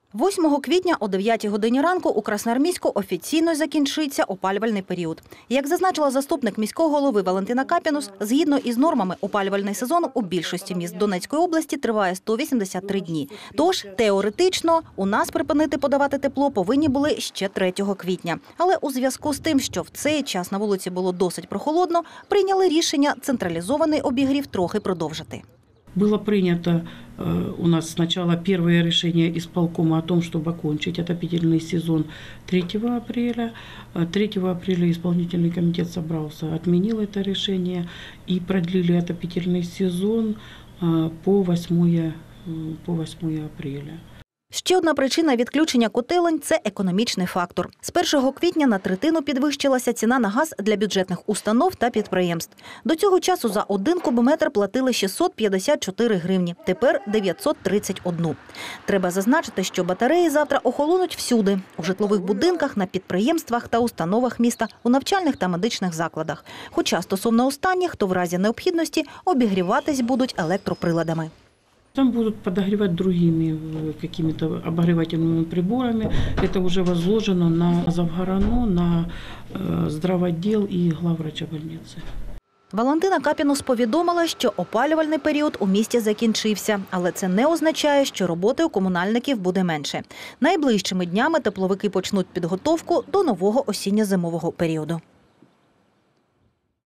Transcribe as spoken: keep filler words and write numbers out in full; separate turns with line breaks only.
восьмого квітня о дев'ятій годині ранку у Красноармійську офіційно закінчиться опалювальний період. Як зазначила заступник міського голови Валентина Капінус, згідно із нормами опалювальний сезон у більшості міст Донецької області триває сто вісімдесят три дні. Тож, теоретично, у нас припинити подавати тепло повинні були ще третього квітня. Але у зв'язку з тим, що в цей час на вулиці було досить прохолодно, прийняли рішення централізований обігрів трохи продовжити.
Было принято э, у нас сначала первое решение исполкома о том, чтобы окончить отопительный сезон третьего апреля. третьего апреля исполнительный комитет собрался, отменил это решение и продлили отопительный сезон э, по восьмое апреля.
Ще одна причина відключення котелень – це економічний фактор. З першого квітня на третину підвищилася ціна на газ для бюджетних установ та підприємств. До цього часу за один кубометр платили шістсот п'ятдесят чотири гривні, тепер дев'ятсот тридцять один. Треба зазначити, що батареї завтра охолонуть всюди – у житлових будинках, на підприємствах та установах міста, у навчальних та медичних закладах. Хоча стосовно останніх, то в разі необхідності обігріватись будуть електроприладами.
Там будут подогревать другими какими-то обогревательными приборами. Это уже возложено на Завгорано, на здравотдел и главврача больницы.
Валентина Капінус повідомила, що опалювальний період у місті закінчився, але це не означає, що роботи у комунальників буде менше. Найближчими днями тепловики почнуть підготовку до нового осінньо-зимового періоду.